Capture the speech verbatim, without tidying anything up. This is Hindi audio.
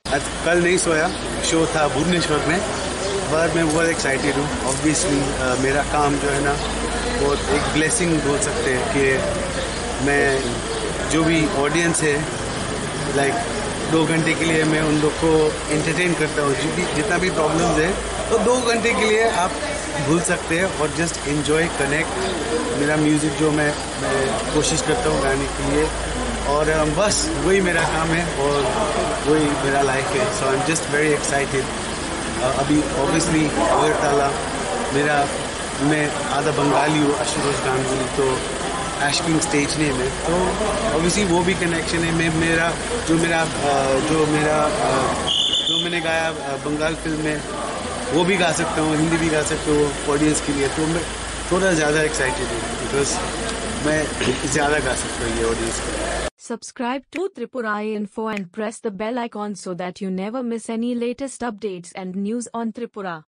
आज कल नहीं सोया, शो था भुवनेश्वर में, पर मैं बहुत एक्साइटेड हूँ। ऑब्वियसली मेरा काम जो है ना बहुत एक ब्लेसिंग बोल सकते हैं कि मैं जो भी ऑडियंस है लाइक दो घंटे के लिए मैं उन लोग को एंटरटेन करता हूँ। जो भी जितना भी प्रॉब्लम्स है तो दो घंटे के लिए आप भूल सकते हैं और जस्ट एंजॉय कनेक्ट मेरा म्यूज़िक जो मैं मैं कोशिश करता हूँ गाने के लिए, और बस वही मेरा काम है और वही मेरा लाइफ है। So I am just very excited. अभी ऑब्वियसली अगरतला मेरा मैं आधा बंगाली हूँ, आशुतोष गांगुली, तो एशकिंग स्टेज नेम है, तो ऑब्वियसली वो भी कनेक्शन है। मैं मेरा जो मेरा जो मेरा जो मैंने गाया बंगाल फिल्म में वो भी गा सकता हूँ, हिंदी भी गा सकता हूँ ऑडियंस के लिए। तो मैं थोड़ा ज़्यादा एक्साइटेड हूँ बिकॉज मैं ज़्यादा गा सकता हूँ ये ऑडियंस के लिए। Subscribe to Tripura Info and press the bell icon so that you never miss any latest updates and news on Tripura.